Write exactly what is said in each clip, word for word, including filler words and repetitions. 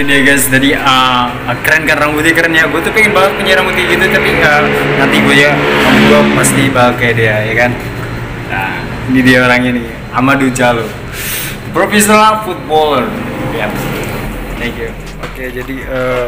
itu dia guys. Jadi uh, keren kan, rambutnya keren ya. Gue tuh pengen banget punya rambut kayak gitu, tapi uh, nanti gue ya, gue pasti bakal kayak dia ya kan. Nah, ini dia orangnya nih, Amadou Diallo, professional footballer. Ya, yeah. Thank you. Oke, jadi uh,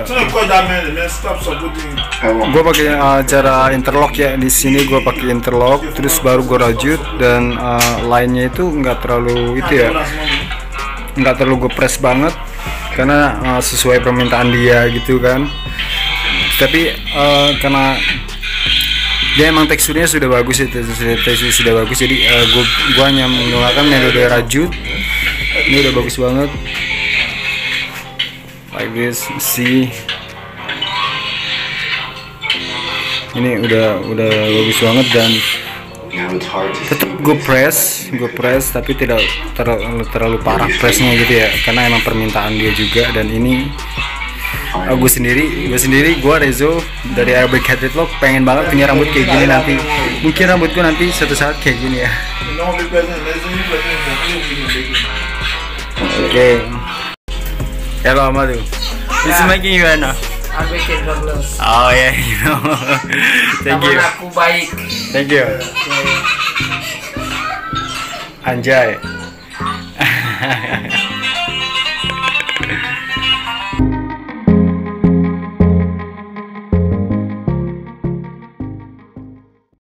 gue pakai uh, cara interlock ya. Di sini gue pakai interlock, terus baru gue rajut, dan uh, lainnya itu nggak terlalu itu ya, nggak terlalu gue press banget karena uh, sesuai permintaan dia gitu kan. Tapi uh, karena dia emang teksturnya sudah bagus ya, teksturnya sudah bagus, jadi uh, gue gue hanya menggunakan metode rajut. Ini udah bagus banget. Like this, see, ini udah udah bagus banget, dan tetap gue press, gue press, tapi tidak terlalu terlalu parah pressnya gitu ya, karena emang permintaan dia juga. Dan ini uh, gue sendiri, gue sendiri, gue Rezo dari Arabic Dreadlock pengen banget punya rambut kayak gini nanti. Mungkin rambut gue nanti suatu saat kayak gini ya. Oke. Okay. Hello Amadou. This is making you Anna. I'm making douglas. Oh yeah, you know. Thank you. Aku baik. Thank you. Anjay.